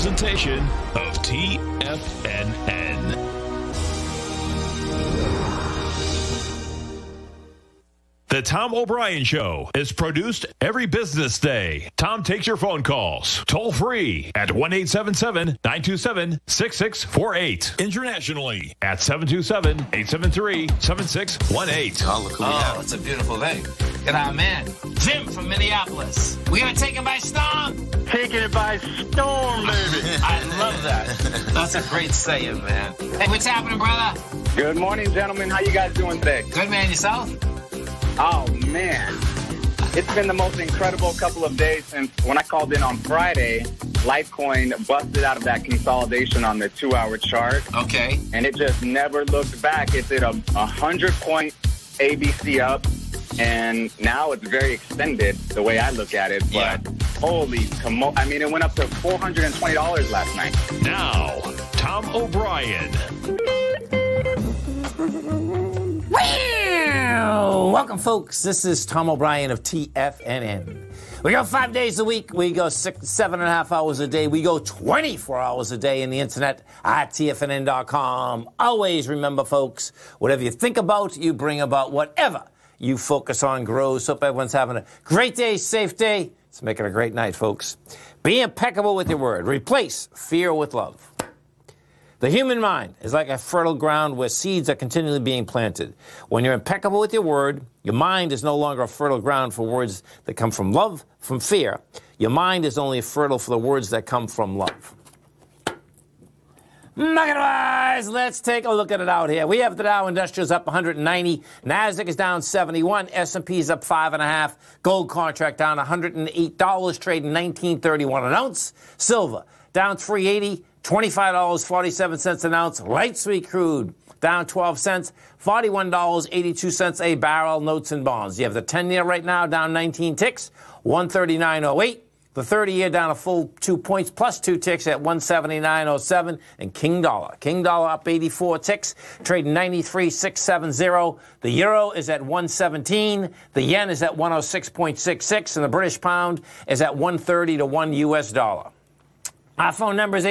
presentation of TFNN. The Tom O'Brien Show is produced every business day. Tom takes your phone calls toll free at 1-877-927-6648. Internationally at 727-873-7618. Oh, look who we have. It's a beautiful day. Get our man, Jim from Minneapolis. We gonna take him by storm? Taking it by storm, baby. I love that. That's a great saying, man. Hey, what's happening, brother? Good morning, gentlemen. How you guys doing today? Good, man. Yourself? Oh, man. It's been the most incredible couple of days since when I called in on Friday, Litecoin busted out of that consolidation on the 2-hour chart. Okay. And it just never looked back. It's at a 100-point ABC up, and now it's very extended the way I look at it. But holy, I mean, it went up to $420 last night. Now, Tom O'Brien. Welcome, folks. This is Tom O'Brien of TFNN. We go 5 days a week. We go 7.5 hours a day. We go 24 hours a day in the internet at TFNN.com. Always remember, folks, whatever you think about, you bring about. Whatever you focus on grows. Hope everyone's having a great day, safe day. Let's make it a great night, folks. Be impeccable with your word. Replace fear with love. The human mind is like a fertile ground where seeds are continually being planted. When you're impeccable with your word, your mind is no longer a fertile ground for words that come from love, from fear. Your mind is only fertile for the words that come from love. Market-wise, let's take a look at it out here. We have the Dow Industrials up 190. NASDAQ is down 71. S&P is up 5.5. Gold contract down $108, trading $19.31 an ounce. Silver down $3.80. $25.47 an ounce. Light sweet crude down 12 cents. $41.82 a barrel. Notes and bonds. You have the 10-year right now down 19 ticks. 139.08. The 30-year down a full 2 points plus 2 ticks at 179.07. And King Dollar. King Dollar up 84 ticks. Trading 93.670. The euro is at 117. The yen is at 106.66. And the British pound is at 130 to 1 U.S. dollar. Our phone number is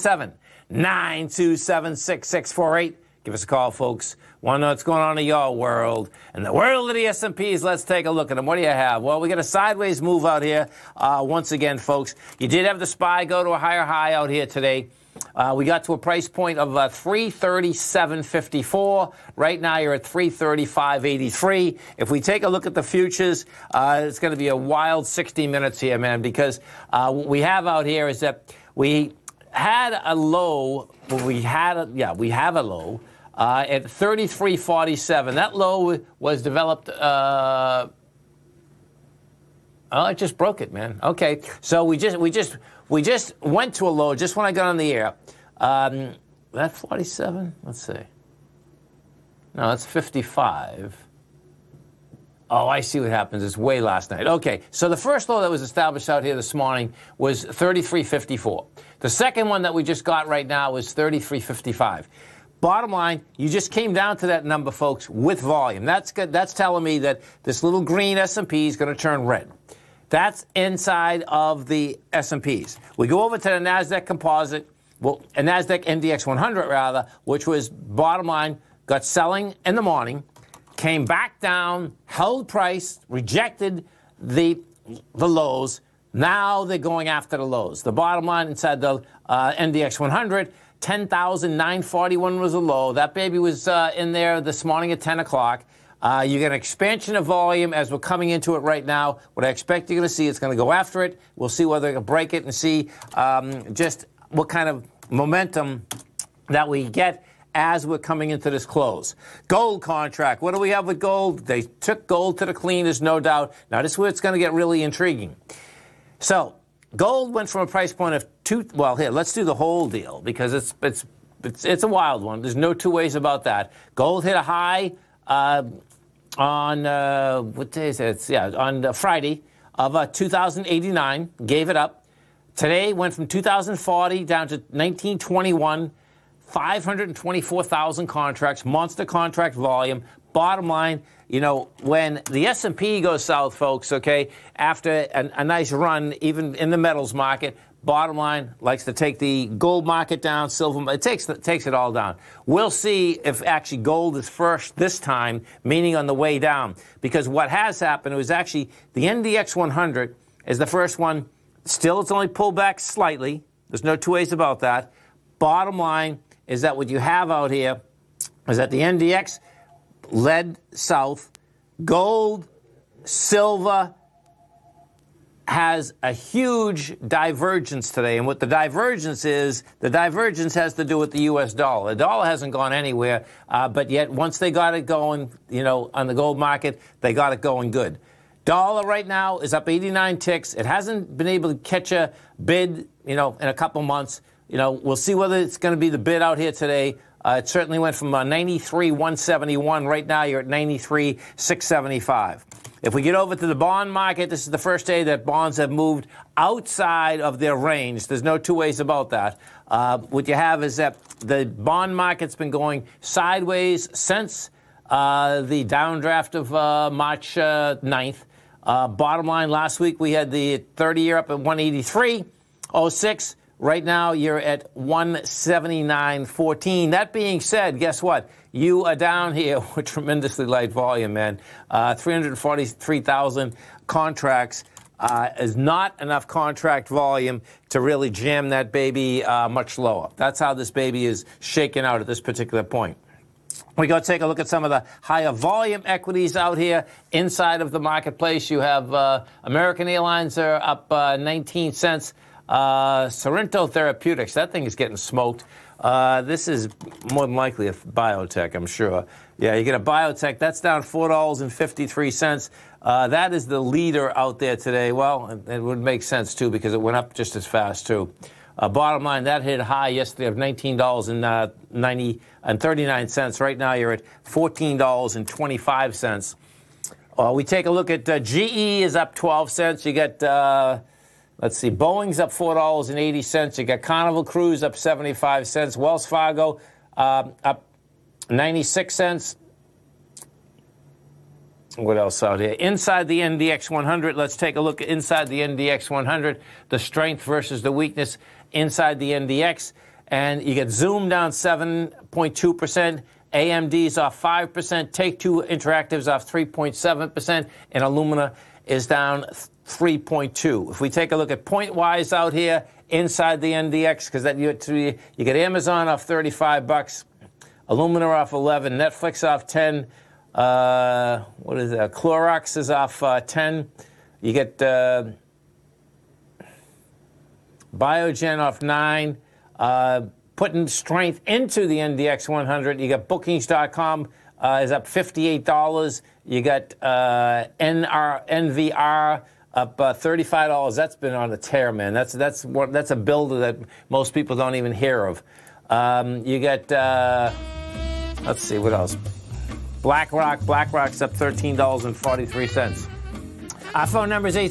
877-927-6648. Give us a call, folks. Want to know what's going on in your world. And the world of the S&Ps, let's take a look at them. What do you have? Well, we got a sideways move out here. Once again, folks, you did have the SPY go to a higher high out here today. We got to a price point of 337.54. Right now, you're at 335.83. If we take a look at the futures, it's going to be a wild 60 minutes here, man, because what we have out here is that we had a low. We have a low at 33.47. That low was developed. Oh, it just broke it, man. Okay, so we just went to a low just when I got on the air. That 47. Let's see. No, that's 55. Oh, I see what happens. It's way last night. Okay, so the first low that was established out here this morning was 33.54. The second one that we just got right now was 33.55. Bottom line, you just came down to that number, folks, with volume. That's good. That's telling me that this little green S&P is going to turn red. That's inside of the S&Ps. We go over to the NASDAQ composite, well, a NASDAQ NDX 100 rather, which was, bottom line, got selling in the morning, came back down, held price, rejected the lows. Now they're going after the lows. The bottom line inside the NDX 100, 10,941 was a low. That baby was in there this morning at 10 o'clock. You get an expansion of volume as we're coming into it right now. What I expect you're going to see, it's going to go after it. We'll see whether it can break it and see just what kind of momentum that we get as we're coming into this close. Gold contract. What do we have with gold? They took gold to the clean, there's no doubt. Now, this is where it's going to get really intriguing. So, gold went from a price point of well, here, let's do the whole deal because it's a wild one. There's no two ways about that. Gold hit a high on what day is it? On Friday of 2,089, gave it up. Today went from 2,040 down to 1,921, 524,000 contracts, monster contract volume. Bottom line, you know, when the S&P goes south, folks, okay, after a nice run, even in the metals market, bottom line, likes to take the gold market down, silver, it takes it all down. We'll see if actually gold is first this time, meaning on the way down. Because what has happened was actually the NDX 100 is the first one. Still, it's only pulled back slightly. There's no two ways about that. Bottom line is that what you have out here is that the NDX led south, gold, silver has a huge divergence today. And what the divergence is, the divergence has to do with the U.S. dollar. The dollar hasn't gone anywhere, but yet once they got it going, on the gold market, they got it going good. Dollar right now is up 89 ticks. It hasn't been able to catch a bid, in a couple months. We'll see whether it's going to be the bid out here today. It certainly went from 93,171. Right now, you're at 93,675. If we get over to the bond market, this is the first day that bonds have moved outside of their range. There's no two ways about that. What you have is that the bond market's been going sideways since the downdraft of March 9th. Bottom line, last week we had the 30-year up at 183.06. Right now, you're at 179.14. That being said, guess what? You are down here with tremendously light volume, man. 343,000 contracts is not enough contract volume to really jam that baby much lower. That's how this baby is shaking out at this particular point. We go take a look at some of the higher volume equities out here inside of the marketplace. You have American Airlines are up 19 cents. Sorrento Therapeutics, that thing is getting smoked. This is more than likely a biotech, I'm sure. Yeah, you get a biotech, that's down $4.53. That is the leader out there today. Well, it would make sense, too, because it went up just as fast, too. Bottom line, that hit high yesterday of $19.39. Right now, you're at $14.25. We take a look at GE is up 12 cents. You get... let's see, Boeing's up $4.80. You got Carnival Cruise up 75 cents. Wells Fargo up 96 cents. What else out here? Inside the NDX 100, let's take a look inside the NDX 100, the strength versus the weakness inside the NDX. And you get Zoom down 7.2%. AMD's off 5%. Take-Two Interactive's off 3.7%. And Illumina is down 3.2. If we take a look at point-wise out here inside the NDX, because that you get Amazon off $35, Illumina off 11, Netflix off 10. What is that? Clorox is off 10. You get Biogen off 9. Putting strength into the NDX 100, you got Bookings.com is up $58. You got NVR up $35. That's been on a tear, man. That's a builder that most people don't even hear of. You get let's see what else. BlackRock's up $13.43. Our phone number is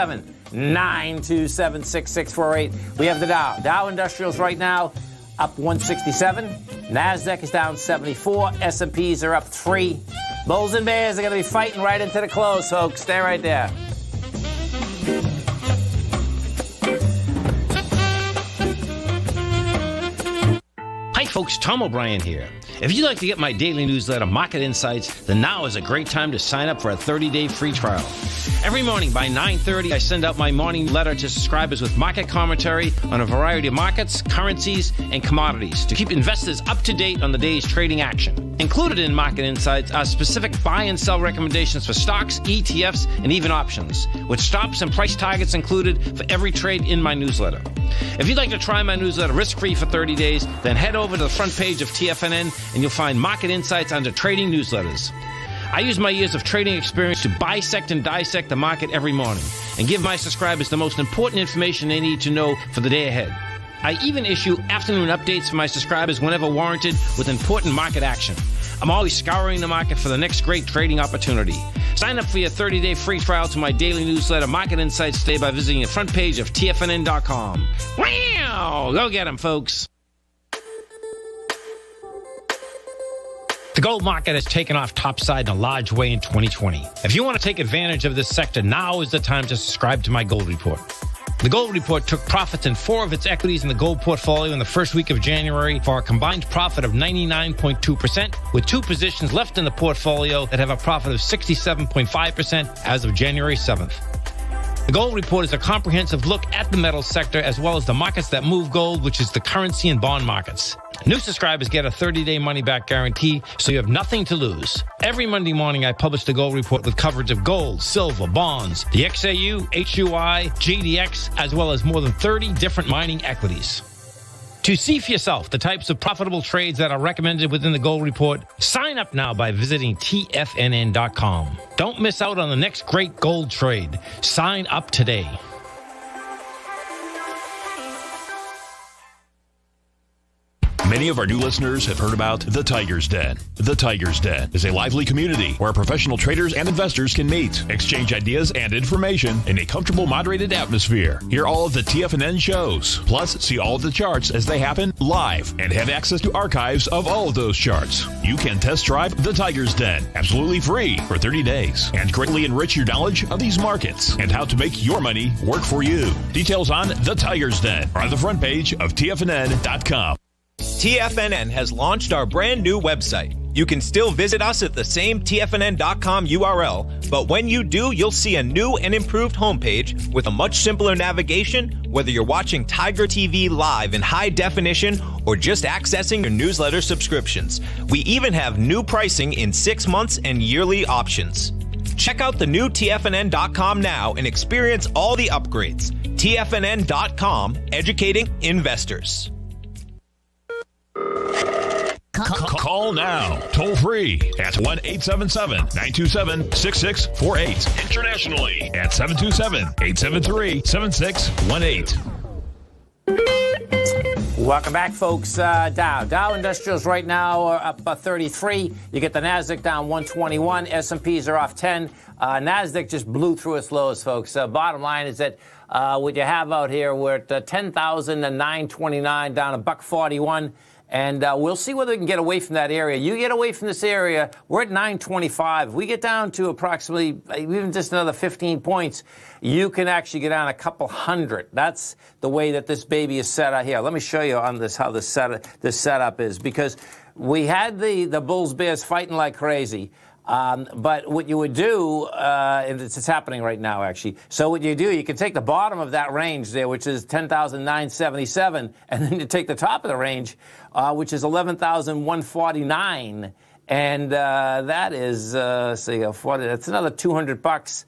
877-927-6648. We have the Dow Industrials right now up 167. NASDAQ is down 74. S&Ps are up 3. Bulls and Bears are going to be fighting right into the close, folks. Stay right there. Hi, folks. Tom O'Brien here. If you'd like to get my daily newsletter, Market Insights, then now is a great time to sign up for a 30-day free trial. Every morning by 9:30, I send out my morning letter to subscribers with market commentary on a variety of markets, currencies, and commodities to keep investors up to date on the day's trading action. Included in Market Insights are specific buy and sell recommendations for stocks, ETFs, and even options, with stops and price targets included for every trade in my newsletter. If you'd like to try my newsletter risk-free for 30 days, then head over to the front page of TFNN and you'll find Market Insights under Trading Newsletters. I use my years of trading experience to bisect and dissect the market every morning and give my subscribers the most important information they need to know for the day ahead. I even issue afternoon updates for my subscribers whenever warranted with important market action. I'm always scouring the market for the next great trading opportunity. Sign up for your 30-day free trial to my daily newsletter, Market Insights, today by visiting the front page of TFNN.com. Wow! Go get them, folks. The gold market has taken off topside in a large way in 2020. If you want to take advantage of this sector, now is the time to subscribe to my gold report. The Gold Report took profits in 4 of its equities in the gold portfolio in the first week of January for a combined profit of 99.2%, with 2 positions left in the portfolio that have a profit of 67.5% as of January 7th. The Gold Report is a comprehensive look at the metals sector as well as the markets that move gold, which is the currency and bond markets. New subscribers get a 30-day money-back guarantee, so you have nothing to lose. Every Monday morning, I publish the Gold Report with coverage of gold, silver, bonds, the XAU, HUI, GDX, as well as more than 30 different mining equities. To see for yourself the types of profitable trades that are recommended within the Gold Report, sign up now by visiting TFNN.com. Don't miss out on the next great gold trade. Sign up today. Many of our new listeners have heard about The Tiger's Den. The Tiger's Den is a lively community where professional traders and investors can meet, exchange ideas and information in a comfortable, moderated atmosphere. Hear all of the TFNN shows, plus see all of the charts as they happen live and have access to archives of all of those charts. You can test drive The Tiger's Den absolutely free for 30 days and greatly enrich your knowledge of these markets and how to make your money work for you. Details on The Tiger's Den are on the front page of TFNN.com. TFNN has launched our brand new website. You can still visit us at the same TFNN.com URL, but when you do, you'll see a new and improved homepage with a much simpler navigation, whether you're watching Tiger TV live in high definition or just accessing your newsletter subscriptions. We even have new pricing in 6 months and yearly options. Check out the new TFNN.com now and experience all the upgrades. TFNN.com, educating investors. Call now, toll free at 1-877-927-6648. Internationally at 727-873-7618. Welcome back, folks. Dow Industrials right now are up 33. You get the Nasdaq down 121. S&Ps are off 10. Nasdaq just blew through its lows, folks. Bottom line is that what you have out here, we're at 10,929, down $1.41. And we'll see whether we can get away from that area. You get away from this area, we're at 925. We get down to approximately even just another 15 points, you can actually get down a couple hundred. That's the way that this baby is set out here. Let me show you on this how this setup is, because we had the Bulls Bears fighting like crazy. But what you would do, and it's happening right now, actually. So what you do, you can take the bottom of that range there, which is 10,977, and then you take the top of the range, which is 11,149, and that is, say, 40. That's another $200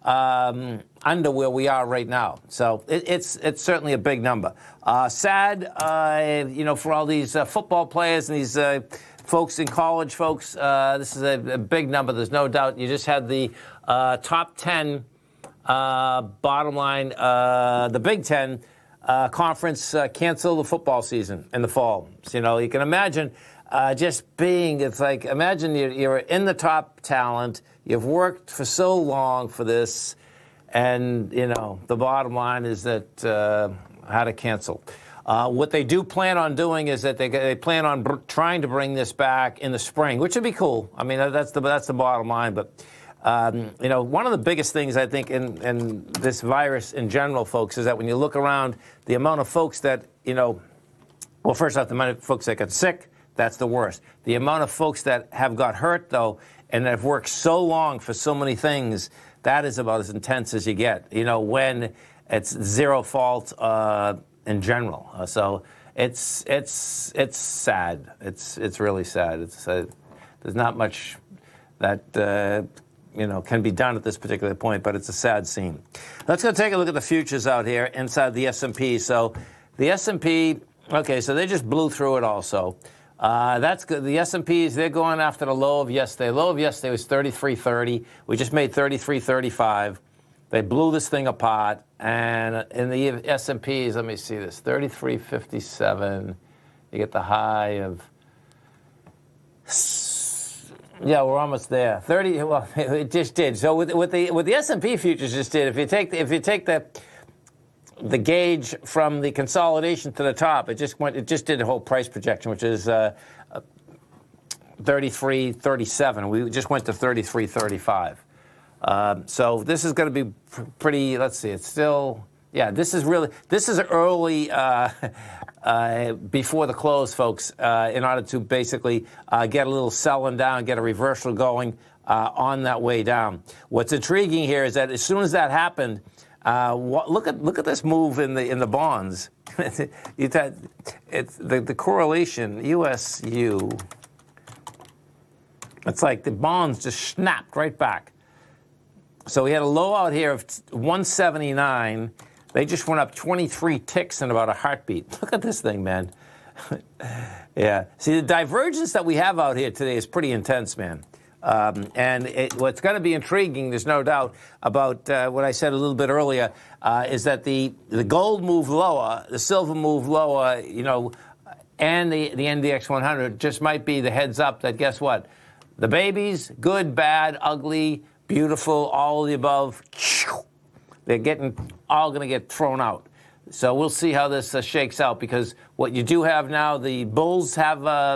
under where we are right now. So it's certainly a big number. Sad, for all these football players and these folks in college, folks, this is a big number. There's no doubt. You just had the top 10 bottom line, the Big Ten conference cancel the football season in the fall. So, you can imagine just being, it's like, imagine you're in the top talent. You've worked for so long for this. And, the bottom line is that how to cancel. What they do plan on doing is that they plan on trying to bring this back in the spring, which would be cool. I mean, that's the bottom line. But, one of the biggest things, I think, in this virus in general, folks, is that when you look around, the amount of folks that, well, first off, the amount of folks that got sick, that's the worst. The amount of folks that have got hurt, though, and have worked so long for so many things, that is about as intense as you get, when it's zero fault in general. So it's sad. It's really sad. There's not much that can be done at this particular point, but it's a sad scene. Let's go take a look at the futures out here inside the S&P. So the S&P, okay, so they just blew through it also. That's good. The S&Ps, they're going after the low of yesterday. Low of yesterday was 33.30. We just made 33.35. They blew this thing apart, and in the S&Ps, let me see this, 33.57. You get the high of, yeah, we're almost there. 30. Well, it just did. So with the S&P futures just did. If you take the gauge from the consolidation to the top, it just did a whole price projection, which is 33.37. We just went to 33.35. So this is going to be pretty, let's see, it's still Yeah, this is early before the close, folks, in order to basically get a little selling down, get a reversal going on that way down. What's intriguing here is that as soon as that happened, look at this move in the bonds. It's the correlation USU. It's like the bonds just snapped right back. So we had a low out here of 179. They just went up 23 ticks in about a heartbeat. Look at this thing, man. Yeah. See, the divergence that we have out here today is pretty intense, man. And what's going to be intriguing, there's no doubt, about what I said a little bit earlier, is that the gold moved lower, the silver moved lower, you know, and the NDX 100 just might be the heads up that, guess what? The babies, good, bad, ugly, beautiful, all of the above, they're all going to get thrown out. So we'll see how this shakes out, because what you do have now, the bulls have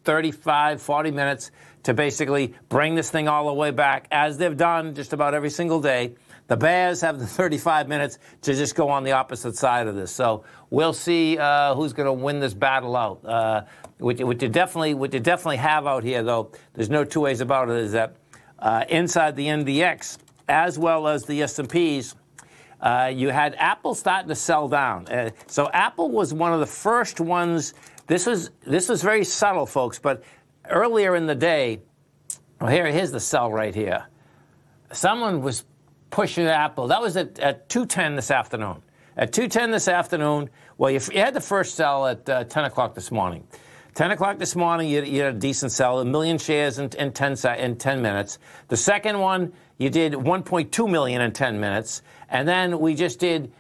35, 40 minutes to basically bring this thing all the way back, as they've done just about every single day. The bears have the 35 minutes to just go on the opposite side of this. So we'll see who's going to win this battle out. What you definitely have out here, though, there's no two ways about it, is that inside the NDX, as well as the S&Ps, you had Apple starting to sell down. So Apple was one of the first ones. This was very subtle, folks, but earlier in the day, well, here's the sell right here. Someone was pushing Apple. That was at 2:10 this afternoon. At 2:10 this afternoon, well, you had the first sell at 10 o'clock this morning. 10 o'clock this morning, you had a decent sell, 1 million shares in 10 minutes. The second one, you did 1.2 million in 10 minutes. And then we just did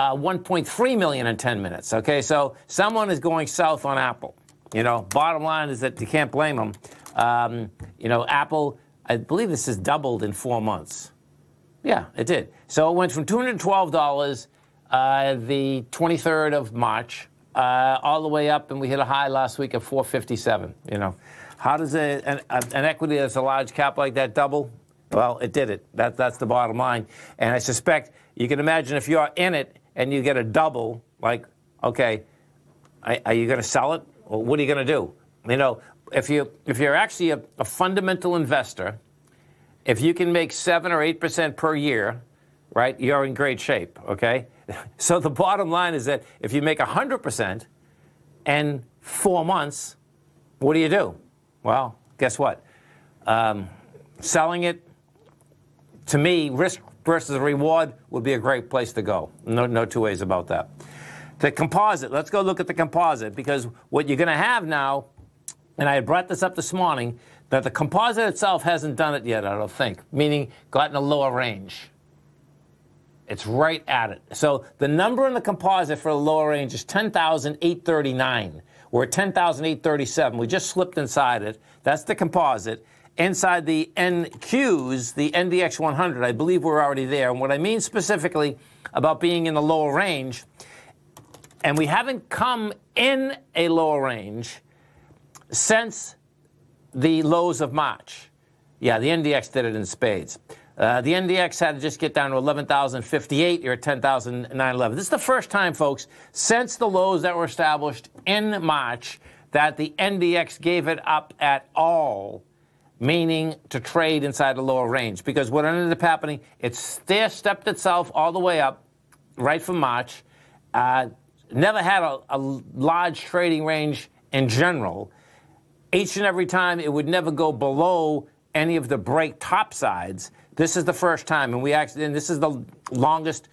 1.3 million in 10 minutes. Okay, so someone is going south on Apple. You know, bottom line is that you can't blame them. You know, Apple, I believe this has doubled in 4 months. Yeah, it did. So it went from $212 the 23rd of March all the way up, and we hit a high last week of $457. You know, how does an equity that's a large cap like that double? Well, it did it. That's the bottom line. And I suspect you can imagine if you're in it and you get a double, like, okay, are you going to sell it? Or what are you going to do? You know, if you're actually a fundamental investor, if you can make 7 or 8% per year, right, you're in great shape, okay? So the bottom line is that if you make 100% in 4 months, what do? Well, guess what? Selling it, to me, risk versus reward would be a great place to go. No two ways about that. The composite, let's go look at the composite, because what you're going to have now, and I brought this up this morning, that the composite itself hasn't done it yet, I don't think, meaning gotten a lower range. It's right at it. So the number in the composite for the lower range is 10,839. We're at 10,837. We just slipped inside it. That's the composite. Inside the NQs, the NDX 100, I believe we're already there. And what I mean specifically about being in the lower range, and we haven't come in a lower range since the lows of March. Yeah, the NDX did it in spades. The NDX had to just get down to 11,058. You're at 10,911. This is the first time, folks, since the lows that were established in March that the NDX gave it up at all, meaning to trade inside the lower range. Because what ended up happening, it stair-stepped itself all the way up right from March. Never had a large trading range in general. Each and every time, it would never go below any of the break top sides. This is the first time, and this is the longest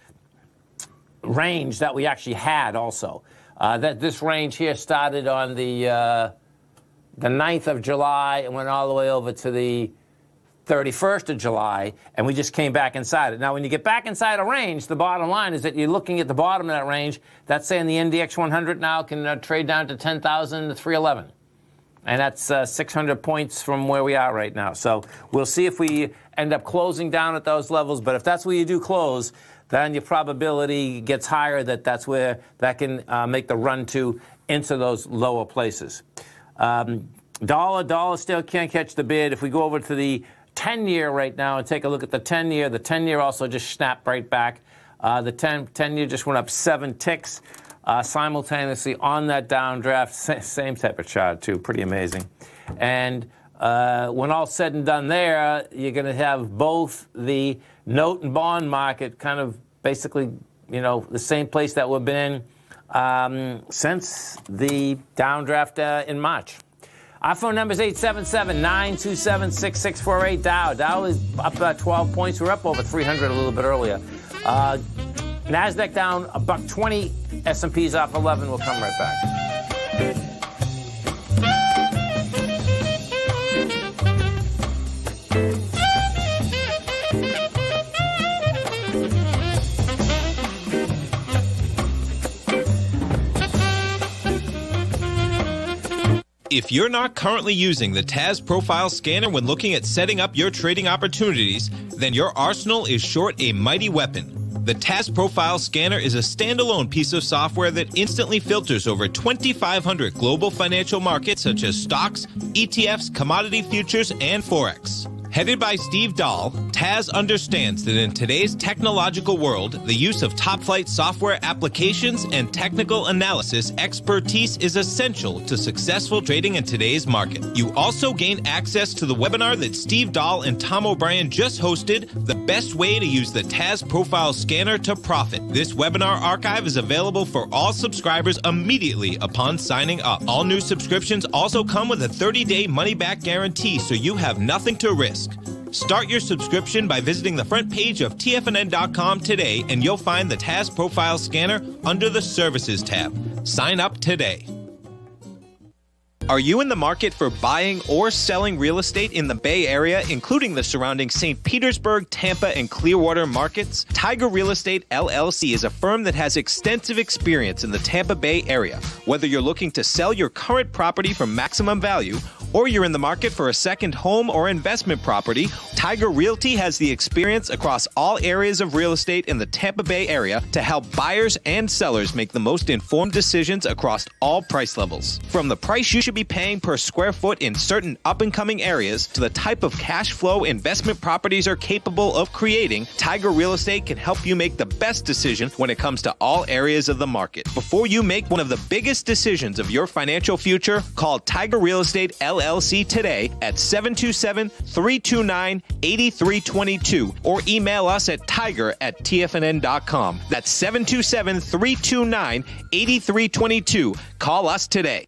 range that we actually had also. This range here started on the 9th of July and went all the way over to the 31st of July, and we just came back inside it. Now, when you get back inside a range, the bottom line is that you're looking at the bottom of that range. That's saying the NDX 100 now can trade down to 10,311. And that's 600 points from where we are right now. So we'll see if we end up closing down at those levels. But if that's where you do close, then your probability gets higher that's where that can make the run to into those lower places. Dollar still can't catch the bid. If we go over to the 10-year right now and take a look at the 10-year also just snapped right back. The 10-year just went up 7 ticks simultaneously on that downdraft. Same type of chart, too. Pretty amazing. And when all said and done there, you're going to have both the note and bond market kind of basically, you know, the same place that we've been in since the downdraft in March. Our phone number is 877-927-6648. Dow is up about 12 points. We're up over 300 a little bit earlier. NASDAQ down $1.20. S&P's off 11. We'll come right back. If you're not currently using the TAS Profile Scanner when looking at setting up your trading opportunities, then your arsenal is short a mighty weapon. The TAS Profile Scanner is a standalone piece of software that instantly filters over 2,500 global financial markets such as stocks, ETFs, commodity futures, and Forex. Headed by Steve Dahl, TAS understands that in today's technological world, the use of top-flight software applications and technical analysis expertise is essential to successful trading in today's market. You also gain access to the webinar that Steve Dahl and Tom O'Brien just hosted, The Best Way to Use the TAS Profile Scanner to Profit. This webinar archive is available for all subscribers immediately upon signing up. All new subscriptions also come with a 30-day money-back guarantee, so you have nothing to risk. Start your subscription by visiting the front page of TFNN.com today, and you'll find the TAS Profile Scanner under the Services tab. Sign up today. Are you in the market for buying or selling real estate in the Bay Area, including the surrounding St. Petersburg, Tampa, and Clearwater markets? Tiger Real Estate LLC is a firm that has extensive experience in the Tampa Bay area. Whether you're looking to sell your current property for maximum value, or you're in the market for a second home or investment property, Tiger Realty has the experience across all areas of real estate in the Tampa Bay area to help buyers and sellers make the most informed decisions across all price levels. From the price you should be paying per square foot in certain up-and-coming areas to the type of cash flow investment properties are capable of creating, Tiger Real Estate can help you make the best decision when it comes to all areas of the market. Before you make one of the biggest decisions of your financial future, call Tiger Real Estate LLC today at 727-329-8322 or email us at tiger@tfnn.com. That's 727-329-8322. Call us today.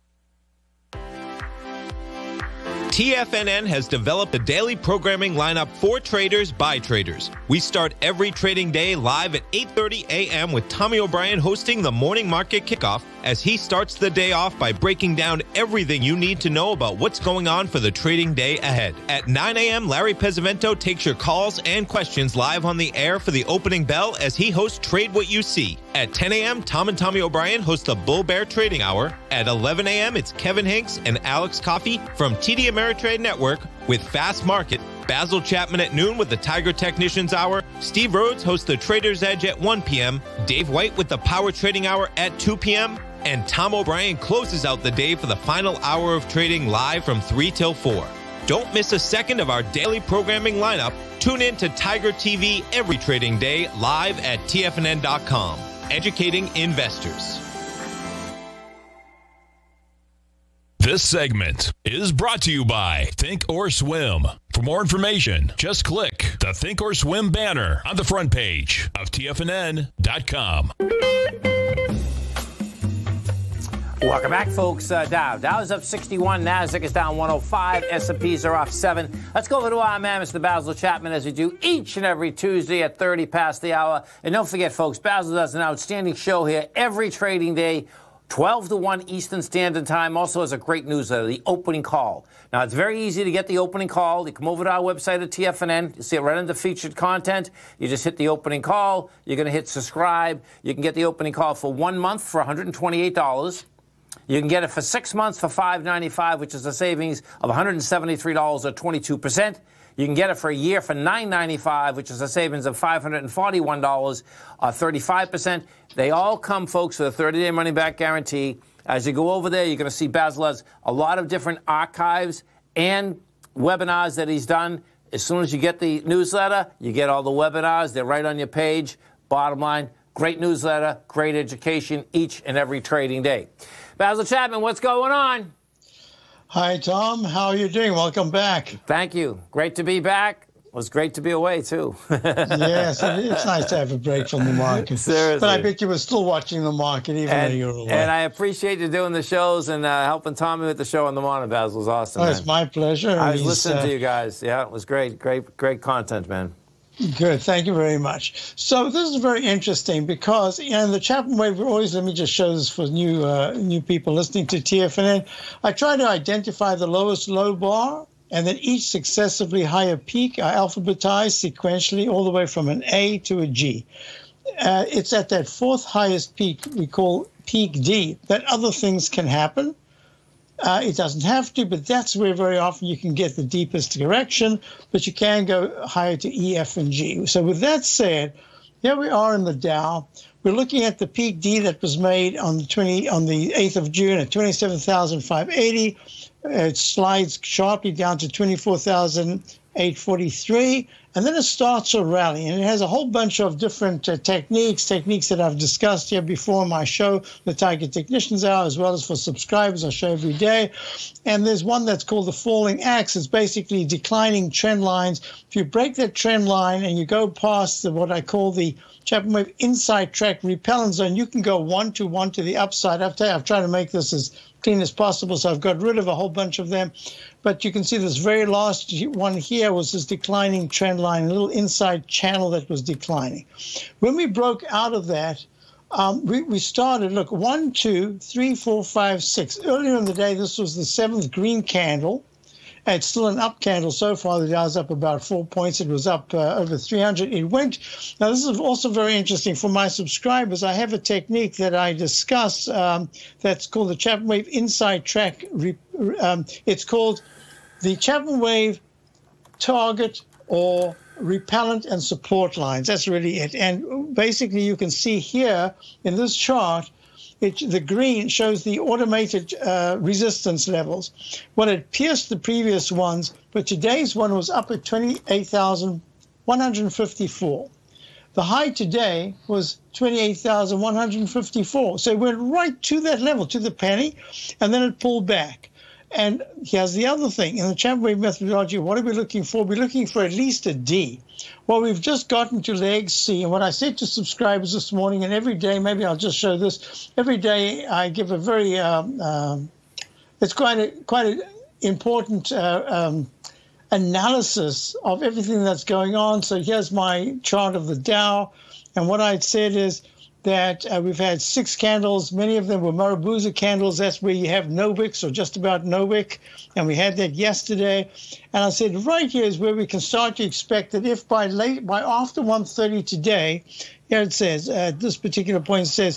TFNN has developed a daily programming lineup for traders by traders. We start every trading day live at 8:30 a.m. with Tommy O'Brien hosting the morning market kickoff as he starts the day off by breaking down everything you need to know about what's going on for the trading day ahead. At 9 a.m., Larry Pesavento takes your calls and questions live on the air for the opening bell as he hosts Trade What You See. At 10 a.m., Tom and Tommy O'Brien host the Bull Bear Trading Hour. At 11 a.m., it's Kevin Hinks and Alex Coffey from TD Ameritrade Network with Fast Market. Basil Chapman at noon with the Tiger Technicians Hour. Steve Rhodes hosts the Trader's Edge at 1 p.m. Dave White with the Power Trading Hour at 2 p.m. And Tom O'Brien closes out the day for the final hour of trading live from 3 till 4. Don't miss a second of our daily programming lineup. Tune in to Tiger TV every trading day live at TFNN.com. Educating investors. This segment is brought to you by Think or Swim. For more information, just click the Think or Swim banner on the front page of TFNN.com. Welcome back, folks. Dow is up 61. NASDAQ is down 105. S&Ps are off 7. Let's go over to our man, Mr. Basil Chapman, as we do each and every Tuesday at 30 past the hour. And don't forget, folks, Basil does an outstanding show here every trading day, 12 to 1 Eastern Standard Time. Also has a great newsletter, The Opening Call. Now, it's very easy to get The Opening Call. You come over to our website at TFNN. You see it right under featured content. You just hit The Opening Call. You're going to hit subscribe. You can get The Opening Call for 1 month for $128. You can get it for 6 months for $595, which is a savings of $173 or 22%. You can get it for a year for $995, which is a savings of $541 or 35%. They all come, folks, with a 30-day money-back guarantee. As you go over there, you're going to see Basil has a lot of different archives and webinars that he's done. As soon as you get the newsletter, you get all the webinars. They're right on your page. Bottom line, great newsletter, great education each and every trading day. Basil Chapman, what's going on? Hi, Tom. How are you doing? Welcome back. Thank you. Great to be back. It was great to be away, too. Yes, it's nice to have a break from the market. Seriously. But I bet you were still watching the market even though you were away. And I appreciate you doing the shows and helping Tommy with the show in the morning, Basil. It was awesome, It's my pleasure. I was listening to you guys. Yeah, it was great. Great content, man. Good. Thank you very much. So this is very interesting because in the Chapman Wave, let me just show this for new people listening to TFNN. I try to identify the lowest low bar, and then each successively higher peak are alphabetized sequentially all the way from an A to a G. It's at that fourth highest peak we call peak D that other things can happen. It doesn't have to, but that's where very often you can get the deepest correction, but you can go higher to E, F, and G. So with that said, here we are in the Dow. We're looking at the peak D that was made on the 8th of June at 27,580. It slides sharply down to 24,843, and then it starts a rally. And it has a whole bunch of different techniques that I've discussed here before in my show, the Tiger Technicians Hour, as well as for subscribers. I show every day. And there's one that's called the falling axe. It's basically declining trend lines. If you break that trend line and you go past what I call the Chapman Wave inside track repellent zone, you can go one to the upside. I've tried to make this as clean as possible, so I've got rid of a whole bunch of them. But you can see this very last one here was this declining trend line, a little inside channel that was declining. When we broke out of that, we started, look, 1, 2, 3, 4, 5, 6. Earlier in the day, this was the 7th green candle. It's still an up candle so far. The Dow's up about 4 points. It was up over 300. It went. Now, this is also very interesting for my subscribers. I have a technique that I discuss that's called the Chapman Wave Inside Track. It's called the Chapman Wave Target or Repellent and Support Lines. That's really it. And basically, you can see here in this chart, the green shows the automated resistance levels. Well, it pierced the previous ones, but today's one was up at 28,154. The high today was 28,154. So it went right to that level, to the penny, and then it pulled back. And here's the other thing. In the Chapman Wave methodology, what are we looking for? We're looking for at least a D. Well, we've just gotten to leg C. And what I said to subscribers this morning, and every day, maybe I'll just show this, every day I give a very, it's quite an important analysis of everything that's going on. So here's my chart of the Dow. And what I'd said is that we've had 6 candles. Many of them were Marabuza candles. That's where you have no wicks or just about no wick. And we had that yesterday. And I said right here is where we can start to expect that if by after 1:30 today, here it says, at this particular point it says,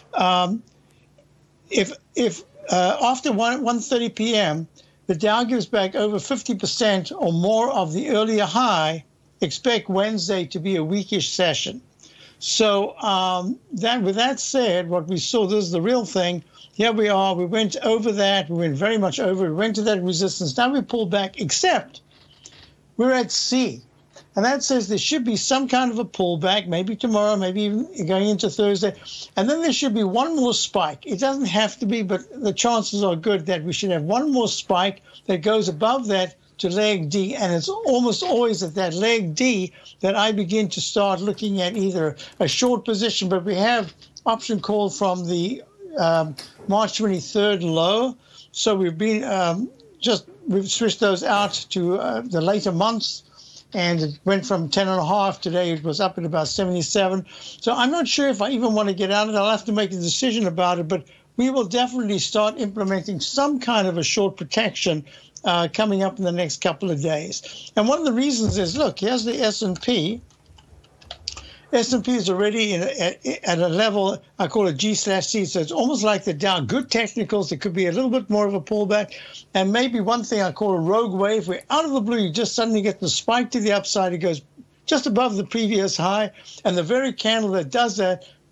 if after 1:30 p.m., the Dow gives back over 50% or more of the earlier high, expect Wednesday to be a weakish session. So with that said, what we saw, this is the real thing. Here we are. We went over that. We went very much over it. We went to that resistance. Now we pulled back, except we're at C. And that says there should be some kind of a pullback, maybe tomorrow, maybe even going into Thursday. And then there should be one more spike. It doesn't have to be, but the chances are good that we should have one more spike that goes above that to leg D, and it's almost always at that leg D that I begin to start looking at either a short position, but we have option call from the March 23rd low, so we've been we've switched those out to the later months, and it went from 10.5 today. It was up at about 77. So I'm not sure if I even want to get out of it. I'll have to make a decision about it, but we will definitely start implementing some kind of a short protection coming up in the next couple of days. And one of the reasons is, look, here's the S&P. S&P is already at a level, I call it G/C, so it's almost like the Dow. Good technicals, it could be a little bit more of a pullback, and maybe one thing I call a rogue wave, where out of the blue you just suddenly get the spike to the upside. It goes just above the previous high, and the very candle that does that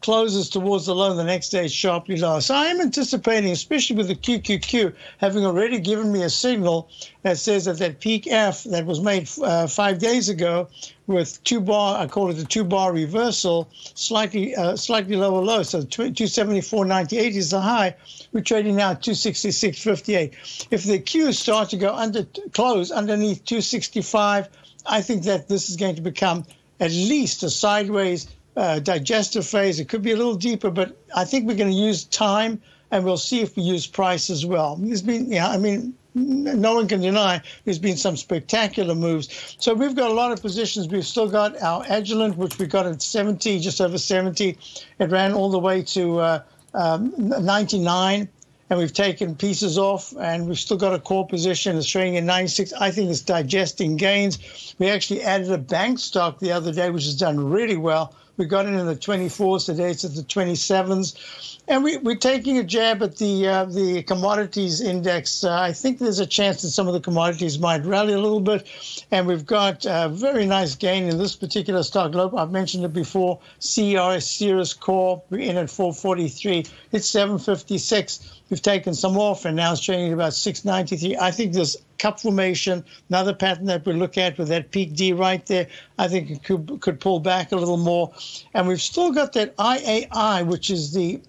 closes towards the low, the next day it's sharply lower. So I am anticipating, especially with the QQQ, having already given me a signal that says that that peak F that was made 5 days ago with I call it the 2-bar reversal, slightly lower low. So 274.98 is the high. We're trading now at 266.58. If the Qs start to go close underneath 265, I think that this is going to become at least a sideways digestive phase. It could be a little deeper, but I think we're going to use time, and we'll see if we use price as well. There's been, no one can deny there's been some spectacular moves. So we've got a lot of positions. We've still got our Agilent, which we got at 70, just over 70. It ran all the way to 99. And we've taken pieces off, and we've still got a core position. It's trading at 96. I think it's digesting gains. We actually added a bank stock the other day, which has done really well. We got it in the 24s. Today it's at the 27s. And we're taking a jab at the commodities index. I think there's a chance that some of the commodities might rally a little bit. And we've got a very nice gain in this particular stock. I've mentioned it before. Cirrus Core, we're in at 443. It's 756. We've taken some off, and now it's trading at about 693. I think there's cup formation, another pattern that we look at with that peak D right there. I think it could pull back a little more. And we've still got that IAI, which is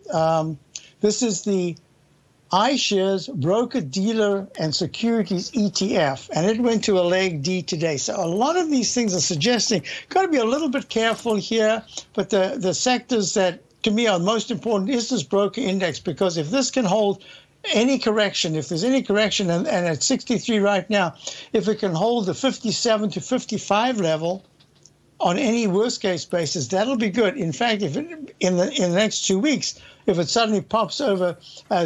this is the iShares Broker Dealer and Securities ETF, and it went to a leg D today. So a lot of these things are suggesting got to be a little bit careful here, but the sectors that to me are most important is this broker index, because if this can hold any correction, if there's any correction, and at 63 right now, if it can hold the 57 to 55 level on any worst case basis, that'll be good. In fact, if it, in the next 2 weeks, if it suddenly pops over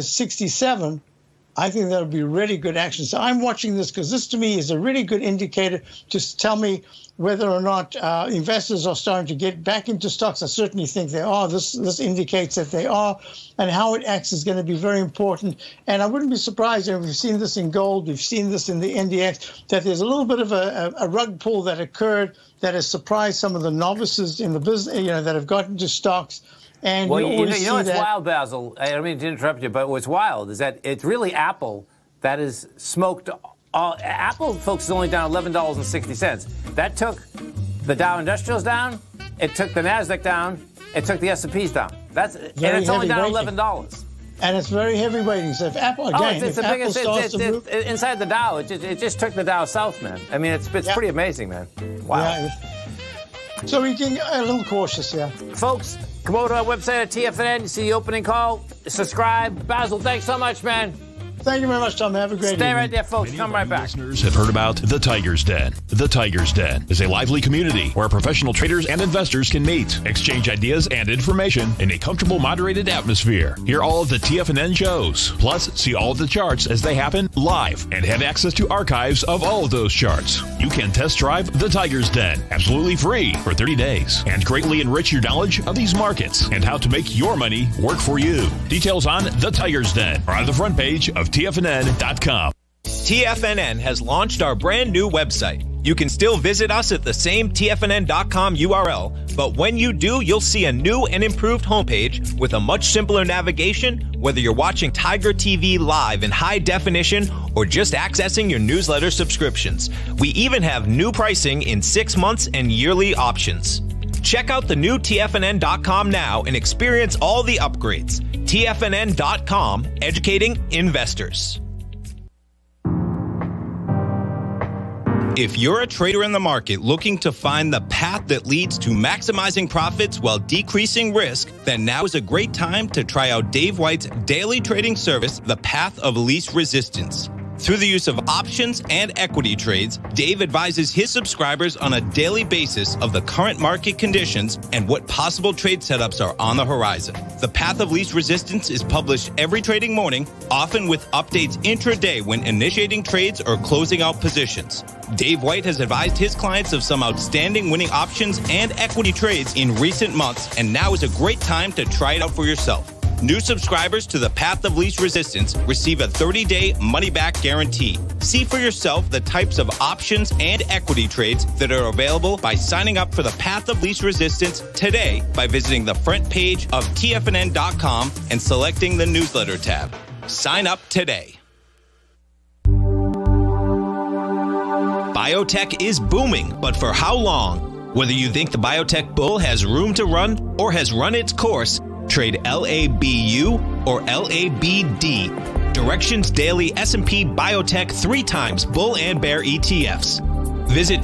67, I think that'll be really good action. So I'm watching this because this to me is a really good indicator to tell me whether or not investors are starting to get back into stocks. I certainly think they are. This indicates that they are, and how it acts is going to be very important. And I wouldn't be surprised, and we've seen this in gold, we've seen this in the NDX, that there's a little bit of a rug pull that occurred that has surprised some of the novices in the business, that have gotten into stocks. And well, you know what's wild, Basil? I don't mean to interrupt you, but what's wild is that it's really Apple that is smoked. Apple, folks, is only down $11.60. That took the Dow Industrials down. It took the Nasdaq down. It took the S&Ps down. And it's only down $11. And it's very heavy weighting. So if Apple again, it's the biggest. Inside the Dow, it just took the Dow south, man. I mean, it's pretty amazing, man. Wow. Yeah. So we can a little cautious, yeah. Folks, come over to our website at TFNN. You see the opening call. Subscribe. Basil, thanks so much, man. Thank you very much, Tom. Have a great evening. Stay right there, folks. Come right back. Listeners have heard about the Tiger's Den. The Tiger's Den is a lively community where professional traders and investors can meet, exchange ideas and information in a comfortable, moderated atmosphere. Hear all of the TFNN shows, plus see all of the charts as they happen live and have access to archives of all of those charts. You can test drive the Tiger's Den absolutely free for 30 days and greatly enrich your knowledge of these markets and how to make your money work for you. Details on the Tiger's Den are on the front page of TFNN.com. TFNN has launched our brand new website. You can still visit us at the same TFNN.com URL, but when you do, you'll see a new and improved homepage with a much simpler navigation, whether you're watching Tiger TV live in high definition or just accessing your newsletter subscriptions. We even have new pricing in 6 months and yearly options. Check out the new TFNN.com now and experience all the upgrades. TFNN.com, educating investors. If you're a trader in the market looking to find the path that leads to maximizing profits while decreasing risk, then now is a great time to try out Dave White's daily trading service, The Path of Least Resistance. Through the use of options and equity trades, Dave advises his subscribers on a daily basis of the current market conditions and what possible trade setups are on the horizon. The Path of Least Resistance is published every trading morning, often with updates intraday when initiating trades or closing out positions. Dave White has advised his clients of some outstanding winning options and equity trades in recent months, and now is a great time to try it out for yourself. New subscribers to the Path of Least Resistance receive a 30-day money-back guarantee. See for yourself the types of options and equity trades that are available by signing up for the Path of Least Resistance today by visiting the front page of TFNN.com and selecting the newsletter tab. Sign up today. Biotech is booming, but for how long? Whether you think the biotech bull has room to run or has run its course, trade LABU or LABD. Direction's daily S&P Biotech 3 times bull and bear ETFs. Visit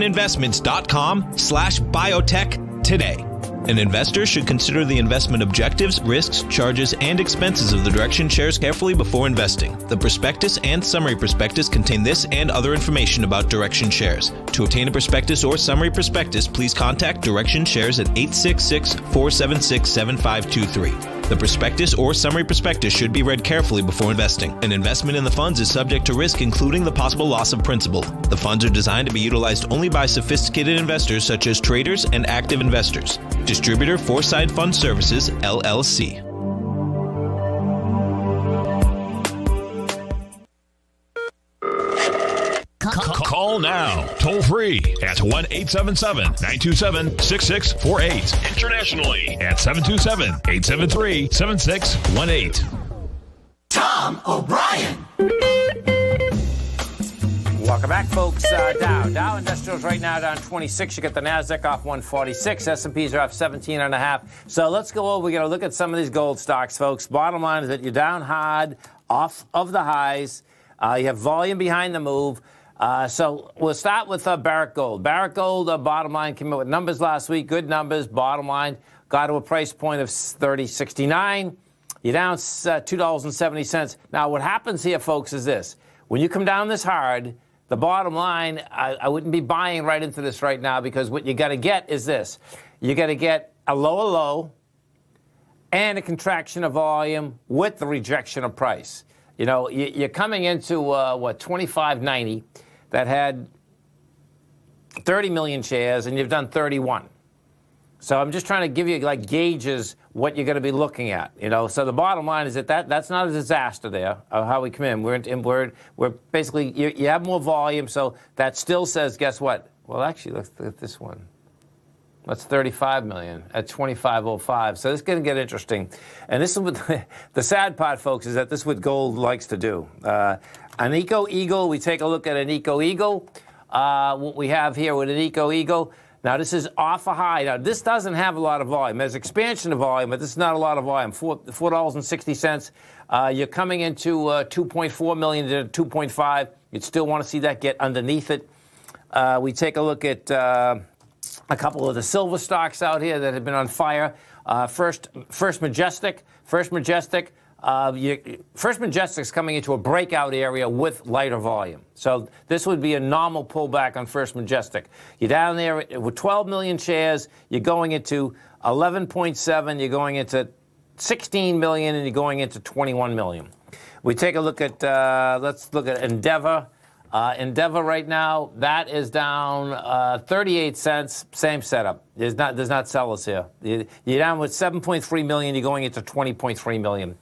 directioninvestments.com/biotech today. An investor should consider the investment objectives, risks, charges, and expenses of the Direction shares carefully before investing. The prospectus and summary prospectus contain this and other information about Direction shares. To obtain a prospectus or summary prospectus, please contact Direction shares at 866-476-7523. The prospectus or summary prospectus should be read carefully before investing. An investment in the funds is subject to risk, including the possible loss of principal. The funds are designed to be utilized only by sophisticated investors such as traders and active investors. Distributor Foreside Fund Services, LLC. Call now, toll free at 1-877-927-6648. Internationally at 727-873-7618. Tom O'Brien. Welcome back, folks. Dow Industrials right now down 26. You get the Nasdaq off 146. S&Ps are off 17.5. So let's go over. We're going to look at some of these gold stocks, folks. Bottom line is that you're down hard off of the highs. You have volume behind the move. So we'll start with Barrick Gold. Barrick Gold, bottom line, came out with numbers last week. Good numbers. Bottom line got to a price point of $30.69. You're down $2.70. Now, what happens here, folks, is this. When you come down this hard, the bottom line, I wouldn't be buying right into this right now, because what you got to get is this. You got to get a lower low and a contraction of volume with the rejection of price. You know, you're coming into, 25.90 that had 30 million shares, and you've done 31. So I'm just trying to give you, like, gauges what you're going to be looking at. You know, so the bottom line is that's not a disaster there of how we come in. We're basically, you have more volume, so that still says, guess what? Well, actually, let's look at this one. That's 35 million at 25.05. So this is going to get interesting. And this is what the sad part, folks, is that this is what gold likes to do. An Eco Eagle, we take a look at an Eco Eagle. What we have here with an Eco Eagle. Now, this is off a high. Now, this doesn't have a lot of volume. There's expansion of volume, but this is not a lot of volume. $4.60. You're coming into 2.4 million to 2.5. You'd still want to see that get underneath it. We take a look at a couple of the silver stocks out here that have been on fire. First Majestic. First Majestic's coming into a breakout area with lighter volume. So this would be a normal pullback on First Majestic. You're down there with 12 million shares. You're going into 11.7. You're going into 16 million, and you're going into 21 million. We take a look at, let's look at Endeavor. Endeavor right now, that is down 38 cents. Same setup. There's not sellers here. You're down with 7.3 million. You're going into 20.3 million.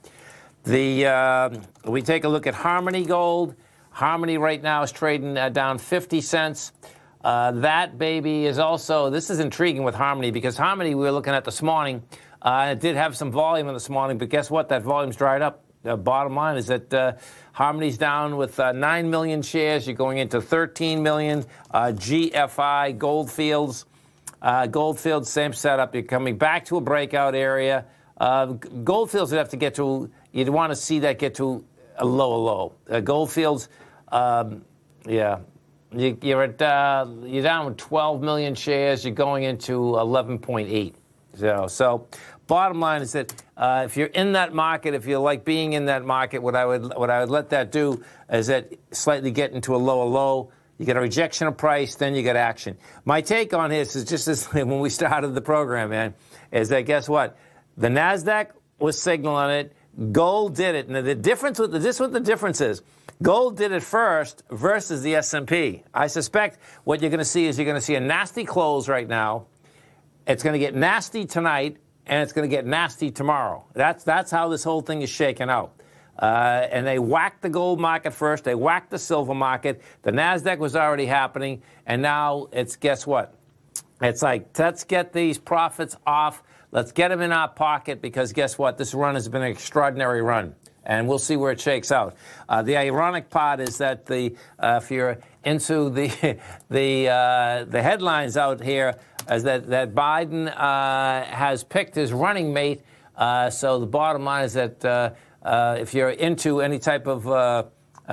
We take a look at Harmony Gold. Harmony right now is trading down 50 cents. That baby is also, this is intriguing with Harmony, because Harmony we were looking at this morning. It did have some volume this morning, but guess what? That volume's dried up. The bottom line is that Harmony's down with 9 million shares. You're going into 13 million. GFI, Goldfields. Goldfields, same setup. You're coming back to a breakout area. Goldfields would have to get to, you'd want to see that get to a lower low. Goldfields, yeah. You're down with 12 million shares. You're going into 11.8. So bottom line is that if you're in that market, if you like being in that market, what I would let that do is that slightly get into a lower low. You get a rejection of price, then you get action. My take on this is just as when we started the program, man, is that guess what? The Nasdaq was signaling it. Gold did it. Now the difference with this is what the difference is. Gold did it first versus the S&P. I suspect what you're going to see is you're going to see a nasty close right now. It's going to get nasty tonight, and it's going to get nasty tomorrow. That's how this whole thing is shaking out. And they whacked the gold market first. They whacked the silver market. The NASDAQ was already happening. And now it's, guess what? It's like, let's get these profits off. Let's get them in our pocket because guess what? This run has been an extraordinary run. And we'll see where it shakes out. The ironic part is that if you're into the headlines out here, is that Biden has picked his running mate. So the bottom line is that if you're into any type of,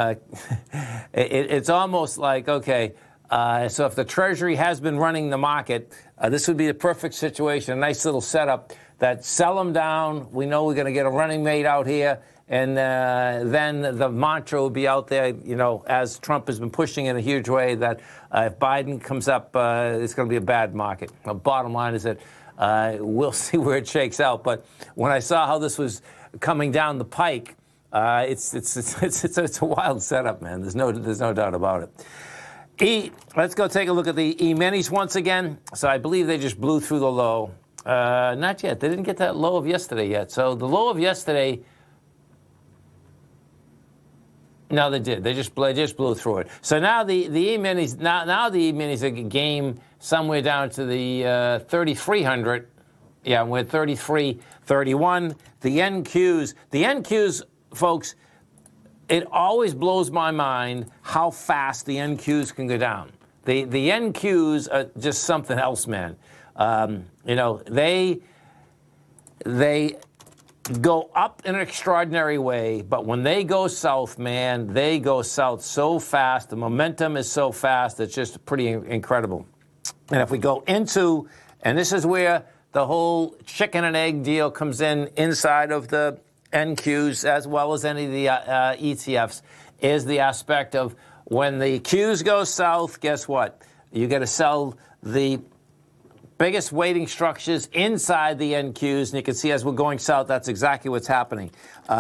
it's almost like, okay, so if the Treasury has been running the market, this would be the perfect situation, a nice little setup that sell them down. We know we're going to get a running mate out here. And then the mantra will be out there, you know, as Trump has been pushing in a huge way, that if Biden comes up, it's going to be a bad market. The bottom line is that we'll see where it shakes out. But when I saw how this was coming down the pike, it's a wild setup, man. There's no doubt about it. Let's go take a look at the E-minis once again. So I believe they just blew through the low. Not yet. They didn't get that low of yesterday yet. So the low of yesterday. No, they did. They just blew through it. So now the E-minis now the E-minis are a game somewhere down to the 3,300. Yeah, we're 33.31. The NQs, folks. It always blows my mind how fast the NQs can go down. The NQs are just something else, man. You know, they go up in an extraordinary way, but when they go south, man, they go south so fast. The momentum is so fast, it's just pretty incredible. And if we go into, and this is where the whole chicken and egg deal comes in inside of the NQs as well as any of the ETFs, is the aspect of when the Qs go south, guess what? You got to sell the biggest weighting structures inside the NQs, and you can see as we're going south, that's exactly what's happening.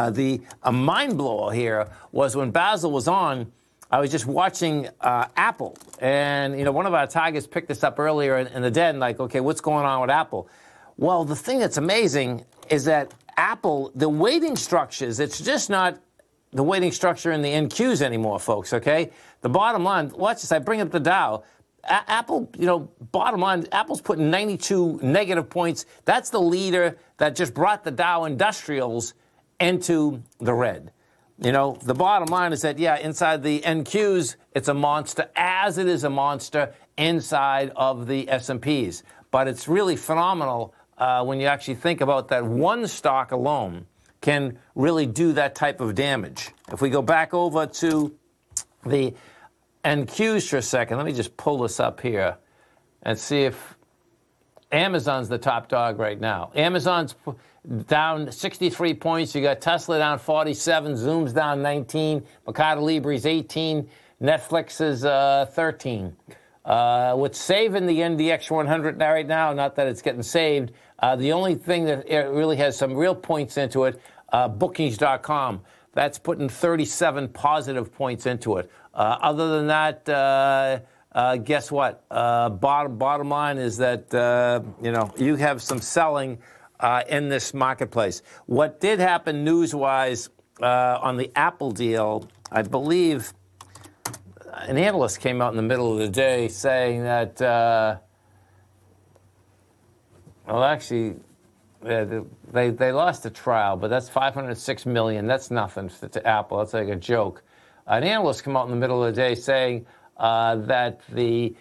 A mind blower here was when Basil was on, I was just watching Apple, and you know, one of our targets picked this up earlier in the den, like, okay, what's going on with Apple? Well, the thing that's amazing is that Apple, the weighting structures, it's just not the weighting structure in the NQs anymore, folks, okay? The bottom line, watch this, I bring up the Dow. Apple, you know, bottom line, Apple's putting 92 negative points. That's the leader that just brought the Dow Industrials into the red. You know, the bottom line is that, yeah, inside the NQs, it's a monster, as it is a monster inside of the S&Ps. But it's really phenomenal when you actually think about that one stock alone can really do that type of damage. If we go back over to the NQs for a second, let me just pull this up here and see if Amazon's the top dog right now. Amazon's down 63 points. You got Tesla down 47, Zoom's down 19, Mercado Libre's 18, Netflix is 13. What's saving the NDX 100 right now, not that it's getting saved, the only thing that really has some real points into it, bookings.com. That's putting 37 positive points into it. Other than that, guess what? Bottom line is that, you know, you have some selling in this marketplace. What did happen news-wise on the Apple deal, I believe an analyst came out in the middle of the day saying that, well, actually, they lost the trial, but that's $506 million. That's nothing to Apple. That's like a joke. An analyst came out in the middle of the day saying that they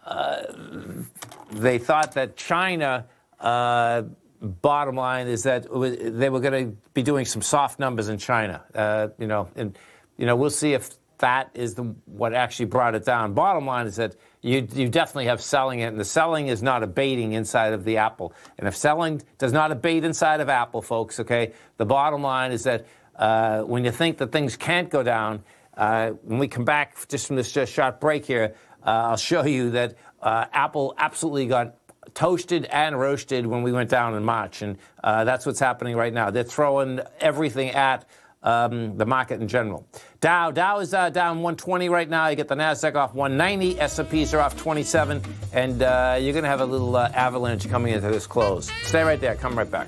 thought that China, bottom line is that they were going to be doing some soft numbers in China. You know, and you know, we'll see if that is what actually brought it down. Bottom line is that you definitely have selling it, and the selling is not abating inside of the Apple. And if selling does not abate inside of Apple, folks, okay, the bottom line is that when you think that things can't go down, when we come back just from this short break here, I'll show you that Apple absolutely got toasted and roasted when we went down in March, and that's what's happening right now. They're throwing everything at the market in general. Dow is down 120 right now. You get the NASDAQ off 190. S&Ps are off 27. And you're going to have a little avalanche coming into this close. Stay right there. Come right back.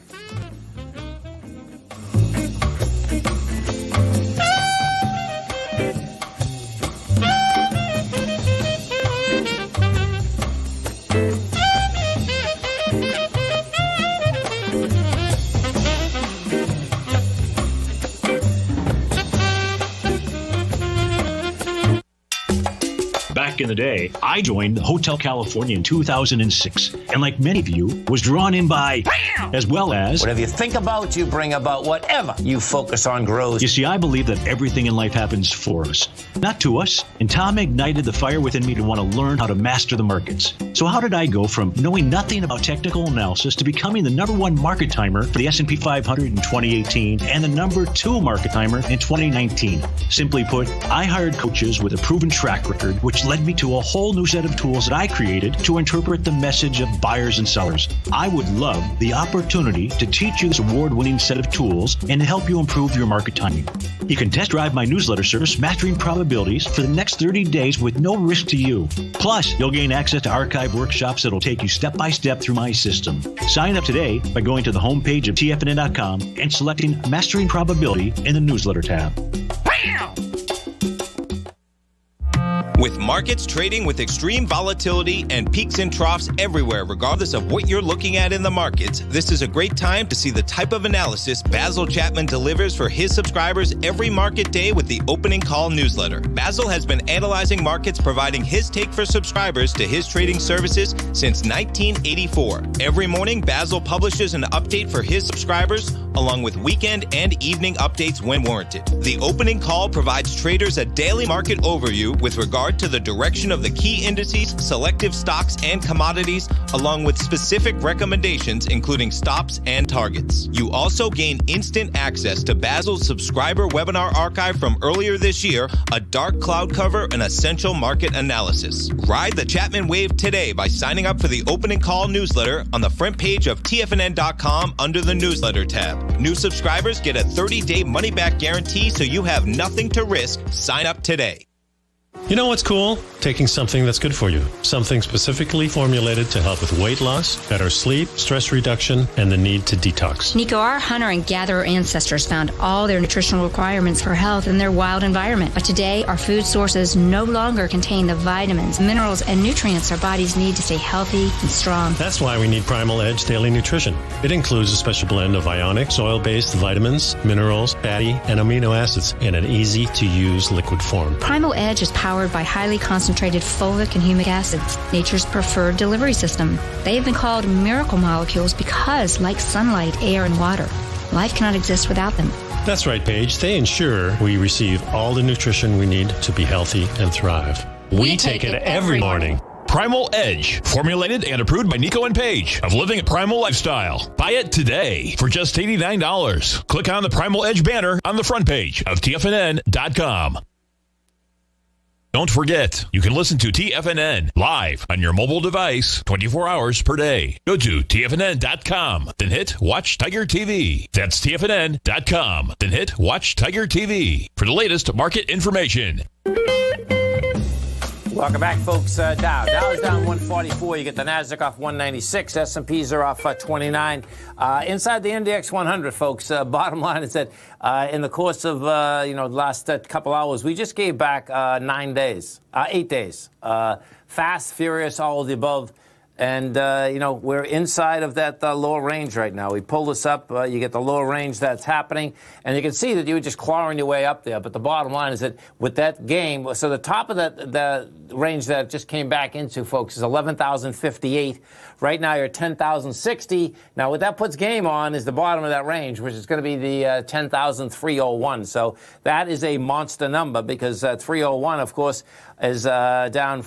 Back in the day, I joined Hotel California in 2006, and like many of you, was drawn in by, as well as... Whatever you think about, you bring about. Whatever you focus on grows. You see, I believe that everything in life happens for us, not to us. And Tom ignited the fire within me to want to learn how to master the markets. So how did I go from knowing nothing about technical analysis to becoming the #1 market timer for the S&P 500 in 2018 and the #2 market timer in 2019? Simply put, I hired coaches with a proven track record, which led me to a whole new set of tools that I created to interpret the message of buyers and sellers. I would love the opportunity to teach you this award-winning set of tools and to help you improve your market timing. You can test drive my newsletter service, Mastering Probabilities, for the next 30 days with no risk to you. Plus, you'll gain access to archive workshops that'll take you step by step through my system. Sign up today by going to the homepage of TFNN.com and selecting Mastering Probability in the newsletter tab. Bam! With markets trading with extreme volatility and peaks and troughs everywhere, regardless of what you're looking at in the markets, this is a great time to see the type of analysis Basil Chapman delivers for his subscribers every market day with the Opening Call newsletter. Basil has been analyzing markets, providing his take for subscribers to his trading services since 1984. Every morning, Basil publishes an update for his subscribers, along with weekend and evening updates when warranted. The Opening Call provides traders a daily market overview with regard to the direction of the key indices, selective stocks, and commodities, along with specific recommendations, including stops and targets. You also gain instant access to Basil's subscriber webinar archive from earlier this year, a dark cloud cover, and essential market analysis. Ride the Chapman wave today by signing up for the Opening Call newsletter on the front page of TFNN.com under the newsletter tab. New subscribers get a 30-day money-back guarantee, so you have nothing to risk. Sign up today. You know what's cool? Taking something that's good for you. Something specifically formulated to help with weight loss, better sleep, stress reduction, and the need to detox. Nico, our hunter and gatherer ancestors found all their nutritional requirements for health in their wild environment. But today, our food sources no longer contain the vitamins, minerals, and nutrients our bodies need to stay healthy and strong. That's why we need Primal Edge Daily Nutrition. It includes a special blend of ionic, soil-based vitamins, minerals, fatty, and amino acids in an easy-to-use liquid form. Primal Edge is powered by highly concentrated fulvic and humic acids, nature's preferred delivery system. They have been called miracle molecules because, like sunlight, air, and water, life cannot exist without them. That's right, Paige. They ensure we receive all the nutrition we need to be healthy and thrive. We take it every morning. Primal Edge, formulated and approved by Nico and Paige of Living a Primal Lifestyle. Buy it today for just $89. Click on the Primal Edge banner on the front page of TFNN.com. Don't forget, you can listen to TFNN live on your mobile device 24 hours per day. Go to TFNN.com, then hit Watch Tiger TV. That's TFNN.com, then hit Watch Tiger TV for the latest market information. Welcome back, folks. Dow is down 144. You get the NASDAQ off 196. S&Ps are off 29. Inside the index 100, folks, bottom line is that in the course of, the last couple hours, we just gave back 8 days. Fast, furious, all of the above. And, we're inside of that lower range right now. We pull this up. You get the lower range that's happening. And you can see that you were just clawing your way up there. But the bottom line is that with that game, so the top of the range that it just came back into, folks, is 11,058. Right now, you're 10,060. Now, what that puts game on is the bottom of that range, which is going to be the 10,301. So that is a monster number because 301, of course, is down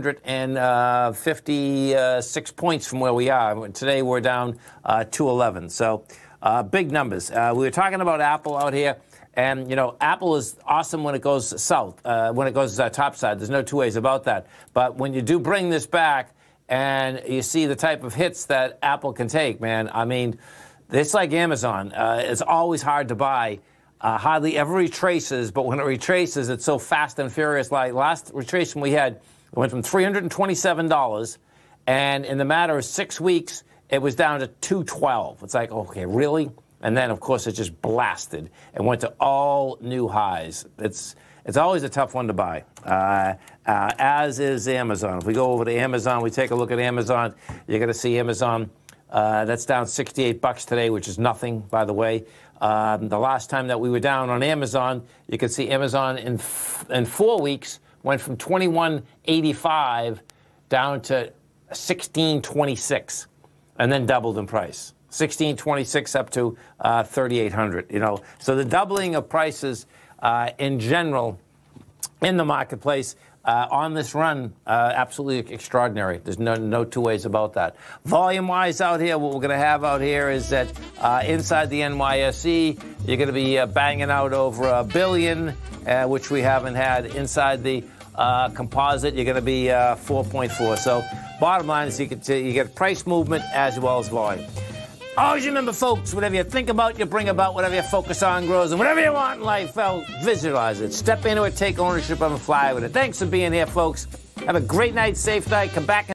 556 points from where we are. Today, we're down 211. So big numbers. We were talking about Apple out here. And, Apple is awesome when it goes south, when it goes topside. There's no two ways about that. But when you do bring this back and you see the type of hits that Apple can take, man, I mean, it's like Amazon. It's always hard to buy. hardly ever retraces, but when it retraces, it's so fast and furious. Like last retracement we had, it went from $327, and in the matter of 6 weeks, it was down to $212. It's like, okay, really? And then, of course, it just blasted and went to all new highs. It's always a tough one to buy, as is Amazon. If we go over to Amazon, we take a look at Amazon, you're going to see Amazon, that's down $68 today, which is nothing, by the way. The last time that we were down on Amazon, you can see Amazon in 4 weeks went from $21.85 down to $16.26, and then doubled in price. $16.26 up to $3,800. You know, so the doubling of prices in general in the marketplace on this run, absolutely extraordinary. There's no two ways about that. Volume-wise out here, what we're going to have out here is that inside the NYSE, you're going to be banging out over $1 billion, which we haven't had. Inside the composite, you're going to be 4.4. So bottom line is you get price movement as well as volume. Always remember, folks, whatever you think about, you bring about. Whatever you focus on grows. And whatever you want in life, visualize it. Step into it, take ownership of it, fly with it. Thanks for being here, folks. Have a great night, safe night. Come back.